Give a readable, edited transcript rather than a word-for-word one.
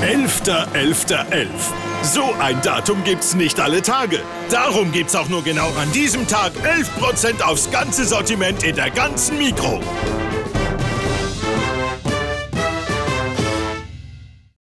11.11.11. So ein Datum gibt's nicht alle Tage. Darum gibt's auch nur genau an diesem Tag 11% aufs ganze Sortiment in der ganzen Mikro.